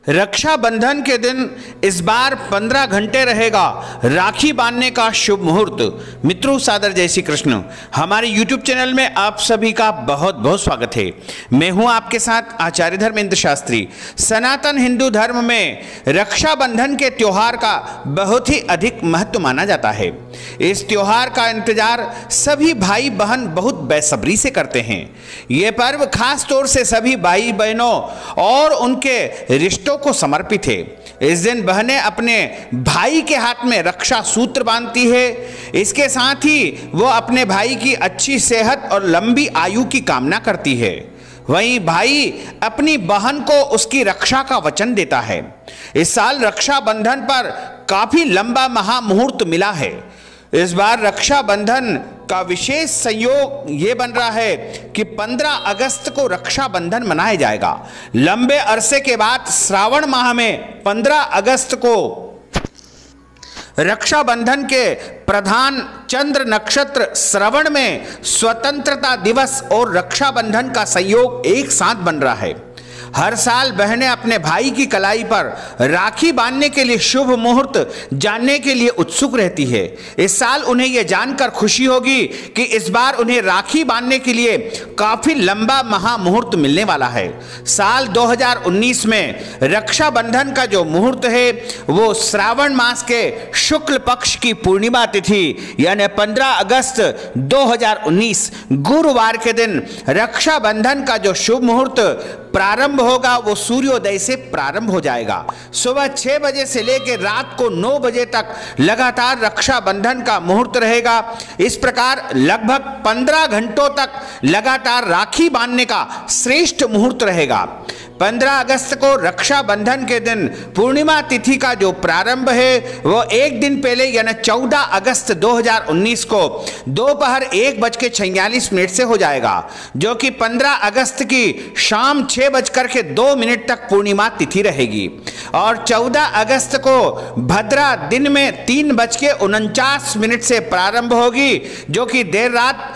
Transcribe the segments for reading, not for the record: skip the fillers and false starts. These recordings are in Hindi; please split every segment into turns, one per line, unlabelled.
रक्षा बंधन के दिन इस बार 15 घंटे रहेगा राखी बांधने का शुभ मुहूर्त। मित्रों, सादर जय श्री कृष्ण। हमारे YouTube चैनल में आप सभी का बहुत बहुत स्वागत है। मैं हूं आपके साथ आचार्य धर्मेंद्र शास्त्री। सनातन हिंदू धर्म में रक्षा बंधन के त्योहार का बहुत ही अधिक महत्व माना जाता है। इस त्योहार का इंतजार सभी भाई बहन बहुत बेसब्री से करते हैं। ये पर्व खास तौर से सभी भाई बहनों और उनके रिश्तों को समर्पित है। इस दिन बहनें अपने भाई के हाथ में रक्षा सूत्र बांधती है। इसके साथ ही वो अपने भाई की अच्छी सेहत और लंबी आयु की कामना करती है। वहीं भाई अपनी बहन को उसकी रक्षा का वचन देता है। इस साल रक्षा बंधन पर काफी लंबा महामुहूर्त मिला है। इस बार रक्षा बंधन का विशेष संयोग ये बन रहा है कि 15 अगस्त को रक्षा बंधन मनाया जाएगा। लंबे अरसे के बाद श्रावण माह में 15 अगस्त को रक्षा बंधन के प्रधान चंद्र नक्षत्र श्रवण में स्वतंत्रता दिवस और रक्षा बंधन का संयोग एक साथ बन रहा है। हर साल बहनें अपने भाई की कलाई पर राखी बांधने के लिए शुभ मुहूर्त जानने के लिए उत्सुक रहती है। इस साल उन्हें यह जानकर खुशी होगी कि इस बार उन्हें राखी बांधने के लिए काफी लंबा महामुहूर्त मिलने वाला है। साल 2019 में रक्षा बंधन का जो मुहूर्त है वो श्रावण मास के शुक्ल पक्ष की पूर्णिमा तिथि यानी 15 अगस्त 2019 गुरुवार के दिन रक्षा बंधन का जो शुभ मुहूर्त प्रारंभ होगा वो सूर्योदय से प्रारंभ हो जाएगा। सुबह 6 बजे से लेकर रात को 9 बजे तक लगातार रक्षा बंधन का मुहूर्त रहेगा। इस प्रकार लगभग 15 घंटों तक लगातार राखी बांधने का श्रेष्ठ मुहूर्त रहेगा। 15 अगस्त को रक्षा बंधन के दिन पूर्णिमा तिथि का जो प्रारंभ है वो एक दिन पहले यानी 14 अगस्त 2019 को दोपहर 1:46 से हो जाएगा, जो कि 15 अगस्त की शाम 6:02 तक पूर्णिमा तिथि रहेगी। और 14 अगस्त को भद्रा दिन में 3:49 से प्रारंभ होगी, जो कि देर रात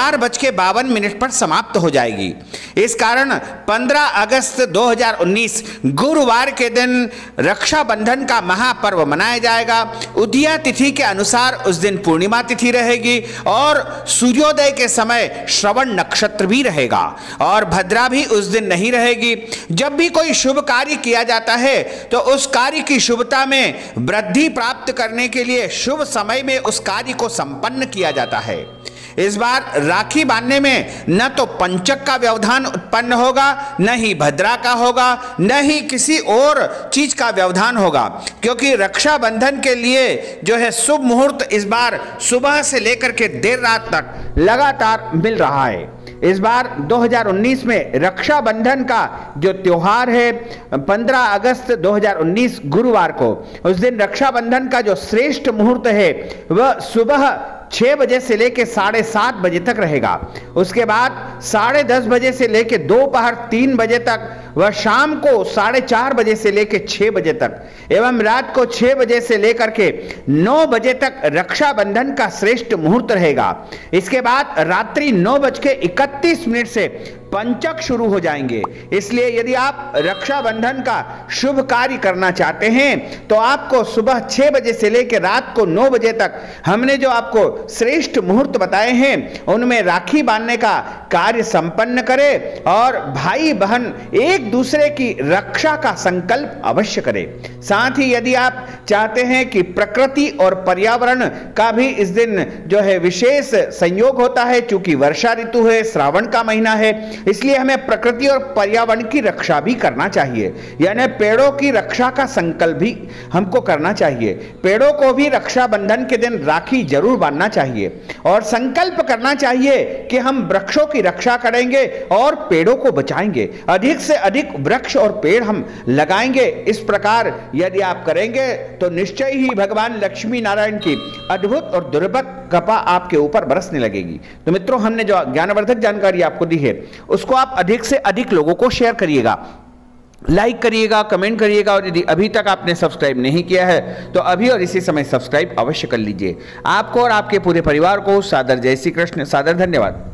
4:52 पर समाप्त हो जाएगी। इस कारण 15 अगस्त 2019 गुरुवार के दिन रक्षा बंधन का महापर्व मनाया जाएगा। उदया तिथि के अनुसार उस दिन पूर्णिमा तिथि रहेगी और सूर्योदय के समय श्रवण नक्षत्र भी रहेगा और भद्रा भी उस दिन नहीं रहेगी। जब भी कोई शुभ कार्य किया जाता है तो उस कार्य की शुभता में वृद्धि प्राप्त करने के लिए शुभ समय में उस कार्य को संपन्न किया जाता है। इस बार राखी बांधने में न तो पंचक का व्यवधान उत्पन्न होगा, न ही भद्रा का होगा, न ही किसी और चीज का व्यवधान होगा, क्योंकि रक्षा बंधन के लिए जो है शुभ मुहूर्त इस बार सुबह से लेकर के देर रात तक लगातार मिल रहा है। इस बार 2019 में रक्षा बंधन का जो त्योहार है 15 अगस्त 2019 गुरुवार को, उस दिन रक्षा बंधन का जो श्रेष्ठ मुहूर्त है वह सुबह 6 बजे से लेकर 7:30 बजे तक रहेगा। उसके बाद 10:30 बजे से लेकर दोपहर 3 बजे तक, वह शाम को 4:30 बजे से लेकर 6 बजे तक एवं रात को 6 बजे से लेकर के 9 बजे तक रक्षा बंधन का श्रेष्ठ मुहूर्त रहेगा। इसके बाद रात्रि 9:31 से पंचक शुरू हो जाएंगे। इसलिए यदि आप रक्षा बंधन का शुभ कार्य करना चाहते हैं तो आपको सुबह 6 बजे से लेकर रात को 9 बजे तक हमने जो आपको श्रेष्ठ मुहूर्त बताए हैं उनमें राखी बांधने का कार्य संपन्न करें और भाई बहन एक दूसरे की रक्षा का संकल्प अवश्य करें। साथ ही यदि आप चाहते हैं कि प्रकृति और पर्यावरण का भी इस दिन जो है विशेष संयोग होता है, चूंकि वर्षा ऋतु है, श्रावण का महीना है, इसलिए हमें प्रकृति और पर्यावरण की रक्षा भी करना चाहिए, यानी पेड़ों की रक्षा का संकल्प भी हमको करना चाहिए। पेड़ों को भी रक्षा बंधन के दिन राखी जरूर बांधना चाहिए और संकल्प करना चाहिए कि हम वृक्षों की रक्षा करेंगे और पेड़ों को बचाएंगे, अधिक से अधिक वृक्ष और पेड़ हम लगाएंगे। इस प्रकार यदि आप करेंगे तो निश्चय ही भगवान लक्ष्मी नारायण की अद्भुत और दुर्लभ कृपा आपके ऊपर बरसने लगेगी। तो मित्रों, हमने जो ज्ञानवर्धक जानकारी आपको दी है उसको आप अधिक से अधिक लोगों को शेयर करिएगा, लाइक करिएगा, कमेंट करिएगा और यदि अभी तक आपने सब्सक्राइब नहीं किया है तो अभी और इसी समय सब्सक्राइब अवश्य कर लीजिए। आपको और आपके पूरे परिवार को सादर जय श्री कृष्ण, सादर धन्यवाद।